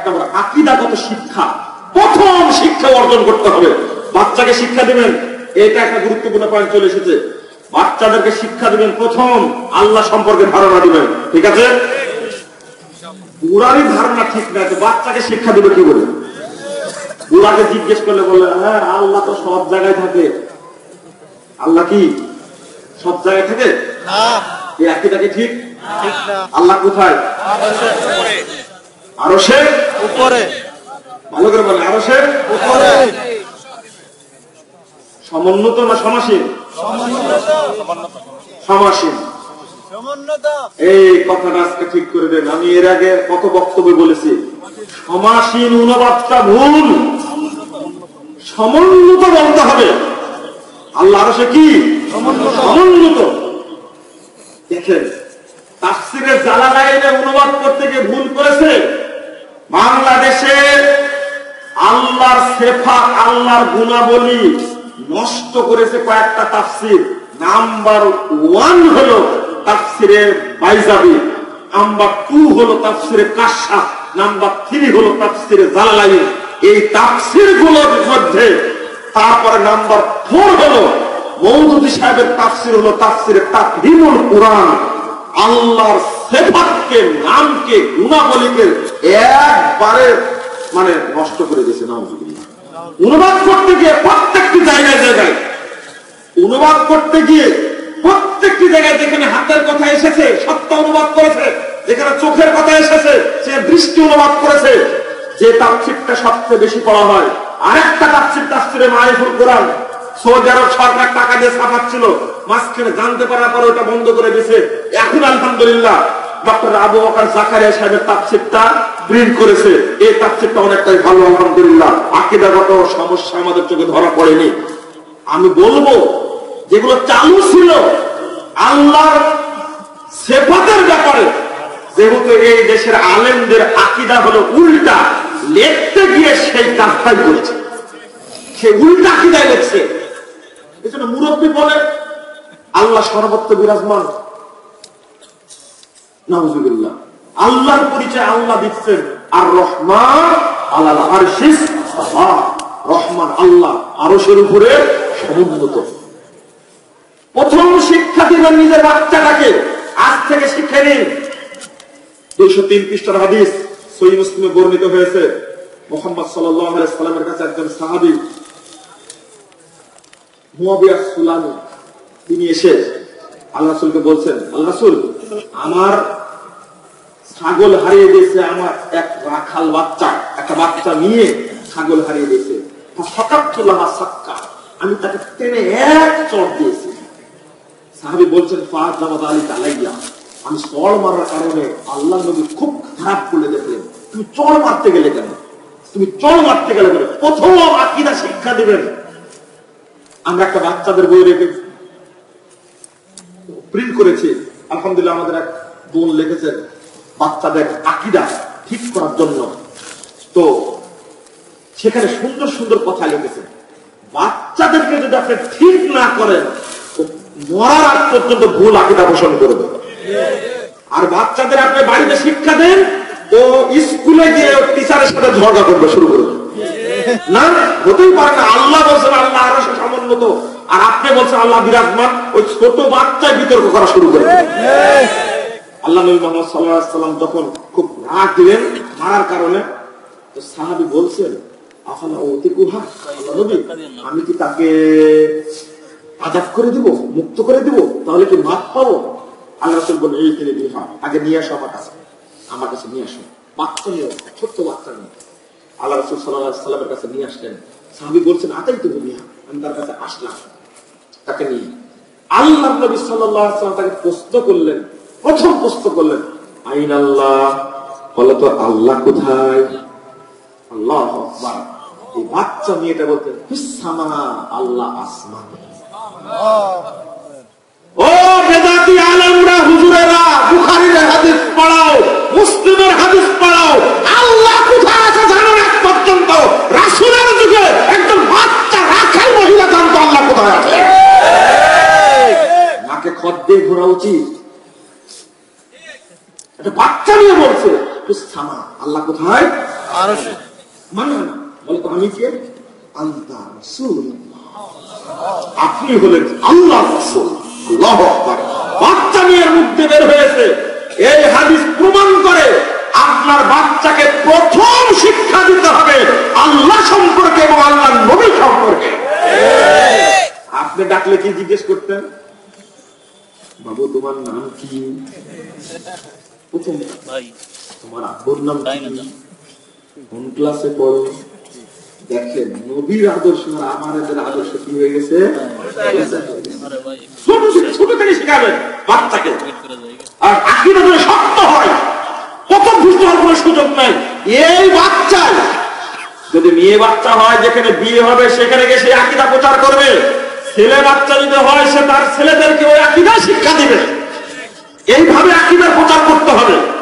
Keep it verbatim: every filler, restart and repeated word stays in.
নম্বর আকীদাগত শিক্ষা, প্রথম শিক্ষা অর্জন করতে হবে। বাচ্চাকে শিক্ষা দিবেন, এটা একটা গুরুত্বপূর্ণ পয়েন্ট চলে এসেছে। বাচ্চাদেরকে শিক্ষা দিবেন, প্রথম আল্লাহ সম্পর্কে ধারণা দিবেন, ঠিক আছে? বুড়ারই ধারণা ঠিক না, তো বাচ্চাকে শিক্ষা দিবে কি বলে? বুড়াকে জিজ্ঞেস করলে বলে হ্যাঁ আল্লাহ তো সব জায়গায় থাকে। আল্লাহ কি সব জায়গায় থাকে? এই আকীদাকে ঠিক না। আল্লাহ কোথায়? আরশের উপরে। ভালো করে বলে, আরশের উপরে। সমুন্নত না সমাসীন? সমাসীন। এই কথাটা আজকে ঠিক করে দেন। আমি এর আগে কত বক্তব্য বলেছি, সমাসীন অনুবাদটা ভুল, সমুন্নত বলতে হবে। আল্লাহ আরশে কি সমুন্নত। দেখেন তাফসীরে জালালাইনে অনুবাদ করতে গিয়ে ভুল করেছে। বাংলাদেশে আল্লাহর সিফাত, আল্লাহর গুণাবলী নষ্ট করেছে কয়েকটা তাফসীর। নাম্বার ওয়ান হলো তাফসীরে বাইজাবি, নাম্বার টু হলো তাফসীরে কাশফ, নাম্বার থ্রি হলো তাফসীরে জালালাইন। এই তাফসীর গুলোর মধ্যে তারপরে নাম্বার ফোর হলো মওদুদী সাহেবের তাফসীর, হলো তাফসীরে তাফহিমুল কুরআন। আল্লাহর সিফাতকে, নামকে, গুণাবলীকে একবারে মানে নষ্ট করে দিয়েছে। নাউযুবিল্লাহ। অনুবাদ করতে গিয়ে প্রত্যেকটি জায়গায় জায়গায় অনুবাদ করতে গিয়ে প্রত্যেকটি জায়গায় যেখানে হাতের কথা এসেছে সত্য অনুবাদ করেছে, যেখানে চোখের কথা এসেছে সে দৃষ্টি অনুবাদ করেছে। যে তাফসীরটা সবচেয়ে বেশি পড়া হয় আরেকটা তাফসীর, তাফসীরে মারিফুল কোরআন। সৌদি আরব সরকার টাকা দিয়ে ছাপাচ্ছিল, মাঝখানে জানতে পারার পরে ওটা বন্ধ করে দিয়েছে। এখন আলহামদুলিল্লাহ ডক্টর আবু বকর জাকারিয়া সাহেবের তাফসীরটা প্রিন্ট করেছে। এই তাফসীরটা অনেকটাই ভালো আলহামদুলিল্লাহ। আকীদাগত সমস্যা আমাদের চোখে ধরা পড়েনি। আমি বলবো যেগুলো চালু ছিল আল্লাহর সিফাতের ব্যাপারে, যেহেতু এই দেশের আলেমদের আকীদা হলো উল্টা, লিখতে গিয়ে সেই কাজটাই করেছে, সে উল্টা আকীদায় লিখছে। এজন্য মুরব্বী বলে আল্লাহ সর্বত্র বিরাজমান। নাউযুবিল্লাহ। আল্লাহর পরিচয় আল্লাহ দিচ্ছেন আর রহমান আলাল আরশিস ইস্তাওয়া। রহমান আল্লাহ আরশের উপরে সমুন্নত। প্রথম শিক্ষা দিবেন নিজের বাচ্চাটাকে, আজ থেকে শিক্ষা নিন। দুইশো তিন পৃষ্ঠার হাদিস সহিহ মুসলিমে বর্ণিত হয়েছে। মুহাম্মদ সাল্লাল্লাহু আলাইহি সাল্লামের কাছে একজন সাহাবী মুয়াবিয়া সুলামি, তিনি এসে আল্লাহ রাসূলকে বলছেন, আল্লাহ রাসূল আমার ছাগল হারিয়ে দিয়েছে, আমার এক রাখাল বাচ্চা, একটা বাচ্চা নিয়ে ছাগল হারিয়ে দিয়েছে। আমি তাকে টেনে এক চড় দিয়েছি। সাহাবী বলছেন আমি চড় মারার কারণে আল্লাহ নবী খুব খারাপ করে দেখলেন, তুমি চড় মারতে গেলে কেন? তুমি চড় মারতে গেলে কেন? প্রথম আকীদা শিক্ষা দিবেন। আমরা একটা বাচ্চাদের বই রেখে প্রিন্ট করেছি আলহামদুলিল্লাহ। আমাদের এক বোন লিখেছেন বাচ্চাদের আকীদা ঠিক করার জন্য, তো সেখানে সুন্দর সুন্দর কথা লিখেছেন। বাচ্চাদেরকে যদি আপনি ঠিক না করেন মরার আগ পর্যন্ত ভুল আকীদা পোষণ করবে। আর বাচ্চাদের আপনি বাড়িতে শিক্ষা দেন, ও স্কুলে গিয়ে টিচারের সাথে ঝগড়া করবে শুরু করবে। না, হতেই পারে না। আল্লাহ বলছেন আল্লাহ আরশে সমুন্নত, আর আপনি বলছেন আল্লাহ বিরাজমান। ওই ছোট বাচ্চায় বিতর্ক করা শুরু করবে। আল্লাহ নবী মুহাম্মদ সাল্লাল্লাহু আলাইহি ওয়াসাল্লাম যখন খুব রাগ দিলেন মারার কারণে, তো সাহাবী বলছেন আফালা উতিকুহা, আল্লাহ নবী আমি কি তাকে আযাব করে দিব, মুক্ত করে দিব, তাহলে কি মাফ পাবো? আল্লাহ রাসূল বলেন এই তিনি বিহা, আগে নিয়ে আসো আমার কাছে, আমার কাছে নিয়ে আসো। বাচ্চা নিয়ে, ছোট্ট বাচ্চা নিয়ে আল্লাহ রাসূল সাল্লাল্লাহু আলাইহি ওয়াসাল্লামের কাছে নিয়ে আসলেন। সাহাবী বলছেন আতাই তো বিহা, আমি তার কাছে আসলাম তাকে নিয়ে। আল্লাহ নবী সাল্লাল্লাহু আলাইহি ওয়াসাল্লাম তাকে প্রশ্ন করলেন, প্রথম প্রশ্ন করলেন আইন আল্লাহ, বলো তো আল্লাহ কোথায়? আল্লাহু আকবার। এই বাচ্চা মেয়েটা বলতেন ফিস-সামা, আল্লাহ আসমানে। ও বেদাতি আলেমরা, হুজুরেরা, বুখারীর হাদিস পড়াও, মুসলিমের হাদিস পড়াও, আল্লাহ কোথায় আছে জানো না পর্যন্ত? রাসূলের যুগে একজন বাচ্চা রাখাল মহিলা জানতো আল্লাহ কোথায় আছে। নাকে খত দিয়ে ঘোরা উচিত। একটা বাচ্চা নিয়ে বলছে ফিস-সামা, আল্লাহ কোথায়? মানে না, বলতো আমি কে? আল্লাহ রাসূল, আপনি হলেন আল্লাহ রাসূল। আল্লাহু আকবার। বাচ্চা মেয়ের মুখ দিয়ে বের হয়েছে। এই হাদিস প্রমাণ করে আপনার বাচ্চাকে প্রথম শিক্ষা দিতে হবে আল্লাহ সম্পর্কে এবং আল্লাহর নবী সম্পর্কে। আপনি ডাকলে কি জিজ্ঞেস করতেন? বাবু তোমার নাম কি? প্রথম ভাই তোমার আব্বুর নাম কি? কোন ক্লাসে পড়ো? দেখেন নবীর আদর্শ আর আমাদের আদর্শ কি হয়ে গেছে। ছোট ছোট থেকে শিখাবেন বাচ্চাকে, আর আকীদা যদি শক্ত হয় প্রথম দুষ্ট হওয়ার কোনো সুযোগ নাই। এই বাচ্চায় যদি মেয়ে বাচ্চা হয় যেখানে বিয়ে হবে সেখানে গিয়ে সে আকীদা প্রচার করবে। ছেলে বাচ্চা যদি হয় সে তার ছেলেদেরকে ওই আকীদা শিক্ষা দিবে। এইভাবে আকীদার প্রচার করতে হবে।